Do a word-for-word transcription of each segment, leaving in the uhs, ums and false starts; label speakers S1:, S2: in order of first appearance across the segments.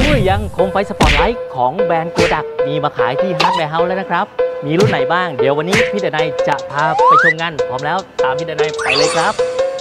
S1: หรือยังโคมไฟสปอตไลท์ของแบรนด์โกดักมีมาขายที่ฮาร์ดแวร์เฮาส์แล้วนะครับมีรุ่นไหนบ้างเดี๋ยววันนี้พี่เดนัยจะพาไปชมกันพร้อมแล้วตามพี่เดนัยไปเลยครับ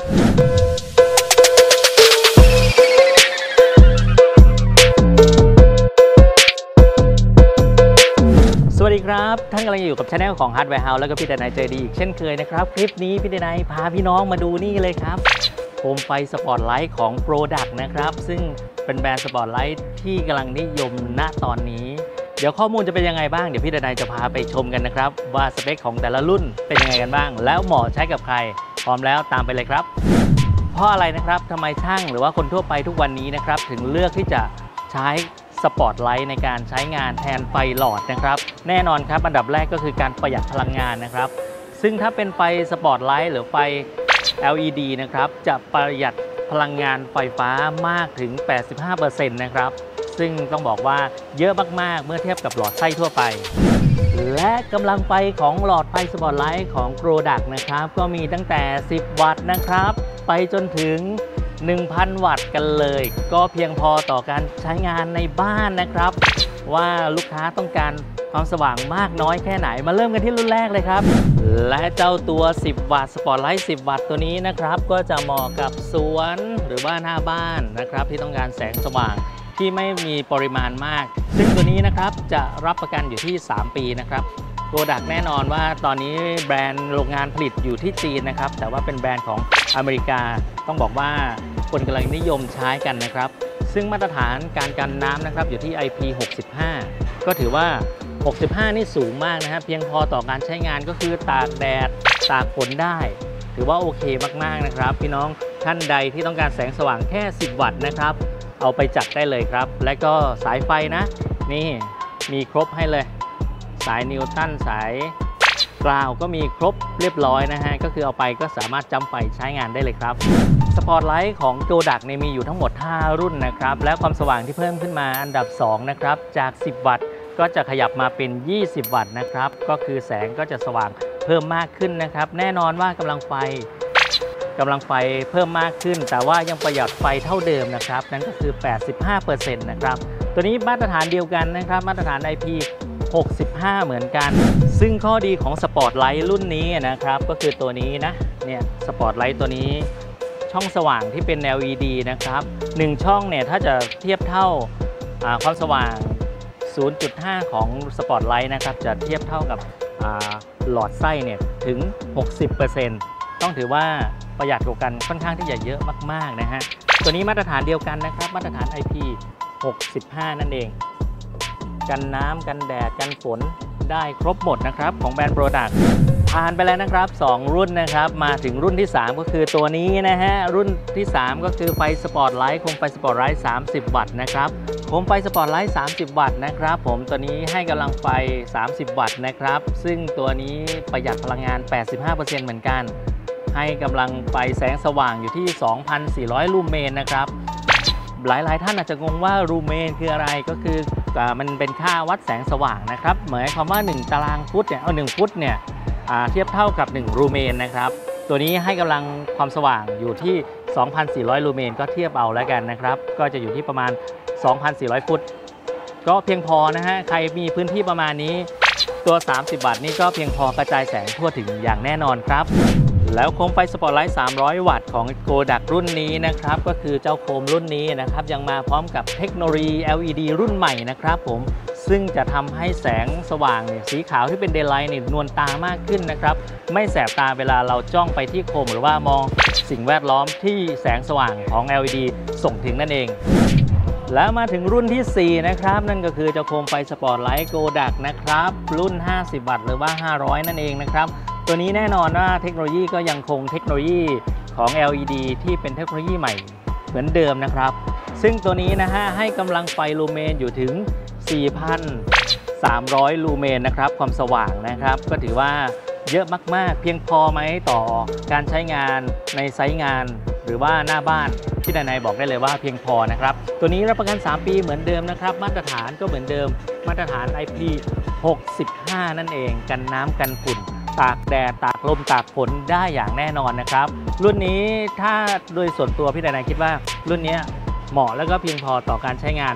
S1: สวัสดีครับท่านกำลังอยู่กับช anel ของ Hardware House แล้วก็พี่เดนัยเจอดีอีกเช่นเคยนะครับคลิปนี้พี่เดนัยพาพี่น้องมาดูนี่เลยครับโคมไฟสปอตไลท์ของโปรดักนะครับซึ่งเป็นแบรนด์สปอตไลท์ที่กำลังนิยมณตอนนี้เดี๋ยวข้อมูลจะเป็นยังไงบ้างเดี๋ยวพี่เดนัยจะพาไปชมกันนะครับว่าสเปคของแต่ละรุ่นเป็นยังไงกันบ้างแล้วเหมาะใช้กับใครพร้อมแล้วตามไปเลยครับเพราะอะไรนะครับทำไมช่างหรือว่าคนทั่วไปทุกวันนี้นะครับถึงเลือกที่จะใช้สปอตไลท์ในการใช้งานแทนไฟหลอดนะครับแน่นอนครับอันดับแรกก็คือการประหยัดพลังงานนะครับซึ่งถ้าเป็นไฟสปอตไลท์หรือไฟ แอล อี ดี นะครับจะประหยัดพลังงานไฟฟ้ามากถึง แปดสิบห้าเปอร์เซ็นต์ นะครับซึ่งต้องบอกว่าเยอะมากๆเมื่อเทียบกับหลอดไส้ทั่วไปและกำลังไฟของหลอดไฟสปอตไลท์ของโปรดักนะครับก็มีตั้งแต่สิบวัตต์นะครับไปจนถึงหนึ่งพัน วัตต์กันเลยก็เพียงพอต่อการใช้งานในบ้านนะครับว่าลูกค้าต้องการความสว่างมากน้อยแค่ไหนมาเริ่มกันที่รุ่นแรกเลยครับและเจ้าตัวสิบวัตต์สปอตไลท์สิบวัตต์ตัวนี้นะครับก็จะเหมาะกับสวนหรือว่าหน้าบ้านนะครับที่ต้องการแสงสว่างที่ไม่มีปริมาณมากซึ่งตัวนี้นะครับจะรับประกันอยู่ที่สามปีนะครับโปรดักแน่นอนว่าตอนนี้แบรนด์โรงงานผลิตอยู่ที่จีนนะครับแต่ว่าเป็นแบรนด์ของอเมริกาต้องบอกว่าคนกำลังนิยมใช้กันนะครับซึ่งมาตรฐานการกันน้ำนะครับอยู่ที่ ไอ พี หกสิบห้าก็ถือว่าหกสิบห้านี่สูงมากนะครับเพียงพอต่อการใช้งานก็คือตากแดดตากฝนได้ถือว่าโอเคมากๆนะครับพี่น้องท่านใดที่ต้องการแสงสว่างแค่สิบวัตต์นะครับเอาไปจัดได้เลยครับและก็สายไฟนะนี่มีครบให้เลยสายนิวตันสายกราวก็มีครบเรียบร้อยนะฮะก็คือเอาไปก็สามารถจำไฟใช้งานได้เลยครับสปอตไลท์ของโกดักมีอยู่ทั้งหมดห้ารุ่นนะครับและความสว่างที่เพิ่มขึ้นมาอันดับสองนะครับจากสิบวัตต์ก็จะขยับมาเป็นยี่สิบวัตต์นะครับก็คือแสงก็จะสว่างเพิ่มมากขึ้นนะครับแน่นอนว่ากำลังไฟกำลังไฟเพิ่มมากขึ้นแต่ว่ายังประหยัดไฟเท่าเดิมนะครับนั่นก็คือ แปดสิบห้าเปอร์เซ็นต์ นะครับตัวนี้มาตรฐานเดียวกันนะครับมาตรฐาน ไอ พี หกสิบห้าเหมือนกันซึ่งข้อดีของสปอตไลท์รุ่นนี้นะครับก็คือตัวนี้นะเนี่ยสปอตไลท์ตัวนี้ช่องสว่างที่เป็น แอล อี ดี นะครับหนึ่งช่องเนี่ยถ้าจะเทียบเท่าความสว่าง ศูนย์จุดห้า ของสปอตไลท์นะครับจะเทียบเท่ากับหลอดไส้เนี่ยถึง หกสิบเปอร์เซ็นต์ ต้องถือว่าประหยัดกว่ากันค่อนข้างที่จะเยอะมากๆนะฮะตัวนี้มาตรฐานเดียวกันนะครับมาตรฐาน ไอ พี หกสิบห้า นั่นเองกันน้ำกันแดดกันฝนได้ครบหมดนะครับของแบรนด์โปรดักต์ผ่านไปแล้วนะครับสองรุ่นนะครับมาถึงรุ่นที่สามก็คือตัวนี้นะฮะรุ่นที่สามก็คือไฟสปอตไลท์โคมไฟสปอตไลท์สามสิบวัตต์นะครับโคมไฟสปอตไลท์สามสิบวัตต์นะครับผมตัวนี้ให้กำลังไฟสามสิบวัตต์นะครับซึ่งตัวนี้ประหยัดพลังงาน แปดสิบห้าเปอร์เซ็นต์ เหมือนกันให้กำลังไฟแสงสว่างอยู่ที่ สองพันสี่ร้อย ลูเมนนะครับหลายๆท่านอาจจะงงว่าลูเมนคืออะไรก็คือมันเป็นค่าวัดแสงสว่างนะครับหมายความว่าหนึ่งตารางฟุตเนี่ยเอาหนึ่งฟุตเนี่ยเทียบเท่ากับหนึ่งลูเมนนะครับตัวนี้ให้กำลังความสว่างอยู่ที่ สองพันสี่ร้อย ลูเมนก็เทียบเอาแล้วกันนะครับก็จะอยู่ที่ประมาณ สองพันสี่ร้อย ฟุตก็เพียงพอนะฮะใครมีพื้นที่ประมาณนี้ตัวสามสิบวัตต์นี่ก็เพียงพอกระจายแสงทั่วถึงอย่างแน่นอนครับแล้วโคมไฟสปอตไลท์สามร้อยวัตต์ของโกดักรุ่นนี้นะครับก็คือเจ้าโคมรุ่นนี้นะครับยังมาพร้อมกับเทคโนโลยี แอล อี ดี รุ่นใหม่นะครับผมซึ่งจะทำให้แสงสว่างเนี่ยสีขาวที่เป็นเดย์ไลท์เนี่ยนวลตามากขึ้นนะครับไม่แสบตาเวลาเราจ้องไปที่โคมหรือว่ามองสิ่งแวดล้อมที่แสงสว่างของ แอล อี ดี ส่งถึงนั่นเองแล้วมาถึงรุ่นที่สี่นะครับนั่นก็คือเจ้าโคมไฟสปอตไลท์โกดักนะครับรุ่นห้าสิบวัตต์หรือว่าห้าร้อยนั่นเองนะครับตัวนี้แน่นอนว่าเทคโนโลยีก็ยังคงเทคโนโลยีของ แอล อี ดี ที่เป็นเทคโนโลยีใหม่เหมือนเดิมนะครับซึ่งตัวนี้นะฮะให้กำลังไฟลูเมนอยู่ถึง สี่พันสามร้อย ลูเมนนะครับความสว่างนะครับก็ถือว่าเยอะมากๆเพียงพอไหมต่อการใช้งานในไซต์งานหรือว่าหน้าบ้านที่นายบอกได้เลยว่าเพียงพอนะครับตัวนี้รับประกันสามปีเหมือนเดิมนะครับมาตรฐานก็เหมือนเดิมมาตรฐาน ไอ พี หกสิบห้า นั่นเองกันน้ำกันฝุ่นตากแดดตากลมตากฝนได้อย่างแน่นอนนะครับรุ่นนี้ถ้าโดยส่วนตัวพี่นายคิดว่ารุ่นนี้เหมาะแล้วก็เพียงพอต่อการใช้งานท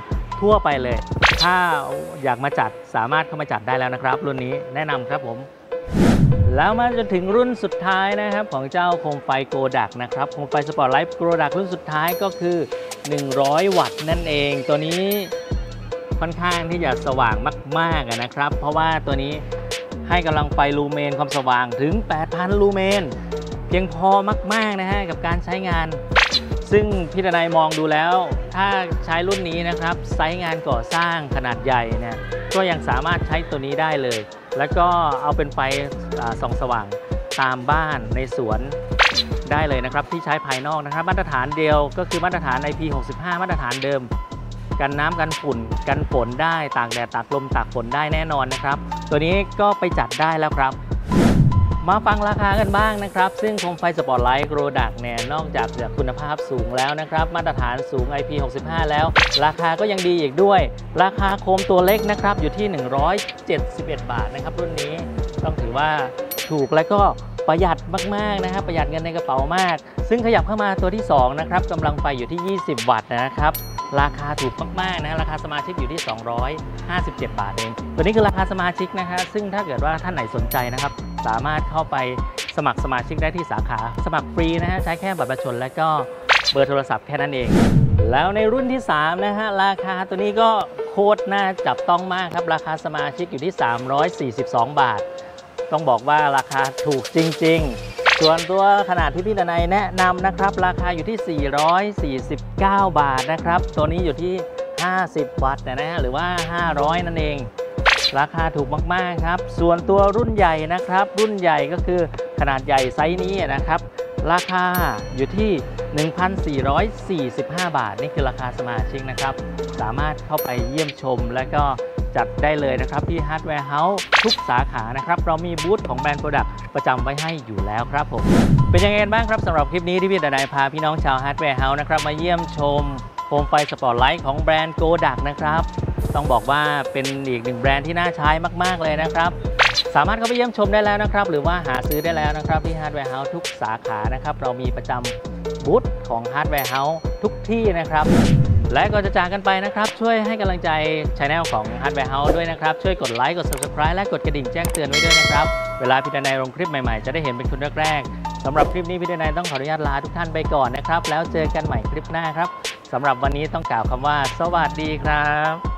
S1: ทั่วไปเลยถ้าอยากมาจัดสามารถเข้ามาจัดได้แล้วนะครับรุ่นนี้แนะนำครับผมแล้วมาจนถึงรุ่นสุดท้ายนะครับของเจ้าโคมไฟโกดักนะครับโคมไฟสปอตไลท์โกดักรุ่นสุดท้ายก็คือหนึ่งร้อยวัตต์นั่นเองตัวนี้ค่อนข้างที่จะสว่างมากๆนะครับเพราะว่าตัวนี้ให้กำลังไฟลูเมนความสว่างถึง แปดพัน ลูเมนเพียงพอมากๆนะฮะกับการใช้งานซึ่งพี่ดนัยมองดูแล้วถ้าใช้รุ่นนี้นะครับไซส์งานก่อสร้างขนาดใหญ่เนี่ยก็ยังสามารถใช้ตัวนี้ได้เลยแล้วก็เอาเป็นไฟส่องสว่างตามบ้านในสวนได้เลยนะครับที่ใช้ภายนอกนะครับมาตรฐานเดียวก็คือมาตรฐาน ไอ พี หกสิบห้า มาตรฐานเดิมกันน้ำกันฝุ่นกันฝนได้ตากแดดตากลมตากฝนได้แน่นอนนะครับตัวนี้ก็ไปจัดได้แล้วครับมาฟังราคากันบ้างนะครับซึ่งโคมไฟสปอตไลท์โกดักเนี่ยนอกจากจะคุณภาพสูงแล้วนะครับมาตรฐานสูง ไอ พี หกสิบห้า แล้วราคาก็ยังดีอีกด้วยราคาโคมตัวเล็กนะครับอยู่ที่หนึ่งร้อยเจ็ดสิบเอ็ดบาทนะครับรุ่นนี้ต้องถือว่าถูกและก็ประหยัดมากๆนะครับประหยัดเงินในกระเป๋ามากซึ่งขยับเข้ามาตัวที่สองนะครับกำลังไฟอยู่ที่ยี่สิบวัตต์นะครับราคาถูกมากๆนะราคาสมาชิกอยู่ที่สองร้อยห้าสิบเจ็ดบาทเองตัวนี้คือราคาสมาชิกนะฮะซึ่งถ้าเกิดว่าท่านไหนสนใจนะครับสามารถเข้าไปสมัครสมาชิกได้ที่สาขาสมัครฟรีนะฮะใช้แค่บัตรประชาชนและก็เบอร์โทรศัพท์แค่นั้นเองแล้วในรุ่นที่สามนะฮะราคาตัวนี้ก็โคตรน่าจับต้องมากครับราคาสมาชิกอยู่ที่สามร้อยสี่สิบสองบาทต้องบอกว่าราคาถูกจริงๆส่วนตัวขนาดที่พี่ดนัยแนะนำนะครับราคาอยู่ที่สี่ร้อยสี่สิบเก้าบาทนะครับตัวนี้อยู่ที่ห้าสิบวัตต์นะฮะหรือว่าห้าร้อยนั่นเองราคาถูกมากๆครับส่วนตัวรุ่นใหญ่นะครับรุ่นใหญ่ก็คือขนาดใหญ่ไซส์นี้นะครับราคาอยู่ที่ หนึ่งพันสี่ร้อยสี่สิบห้า บาทนี่คือราคาสมาชิกนะครับสามารถเข้าไปเยี่ยมชมและก็จัดได้เลยนะครับที่ Hardware House ทุกสาขานะครับเรามีบูธของแบรนด์โปรดักต์ประจำไว้ให้อยู่แล้วครับผมเป็นยังไงบ้างครับสำหรับคลิปนี้ที่พี่ดนัยพาพี่น้องชาว Hardware House นะครับมาเยี่ยมชมโคมไฟสปอตไลท์ของแบรนด์โกดักนะครับต้องบอกว่าเป็นอีกหนึ่งแบรนด์ที่น่าใช้มากๆเลยนะครับสามารถเข้าไปเยี่ยมชมได้แล้วนะครับหรือว่าหาซื้อได้แล้วนะครับที่ Hardware House ทุกสาขานะครับเรามีประจำบูธของ Hardware House ทุกที่นะครับและก็จะจากกันไปนะครับช่วยให้กำลังใจ Channel ของ Hardware House ด้วยนะครับช่วยกดไลค์กด Subscribe และกดกระดิ่งแจ้งเตือนไว้ด้วยนะครับเวลาพี่ดนัยลงคลิปใหม่ๆจะได้เห็นเป็นคนแรกๆสำหรับคลิปนี้พี่ดนัยต้องขออนุญาตลาทุกท่านไปก่อนนะครับแล้วเจอกันใหม่คลิปหน้าครับสำหรับวันนี้ต้องกล่าวคำว่าสวัสดีครับ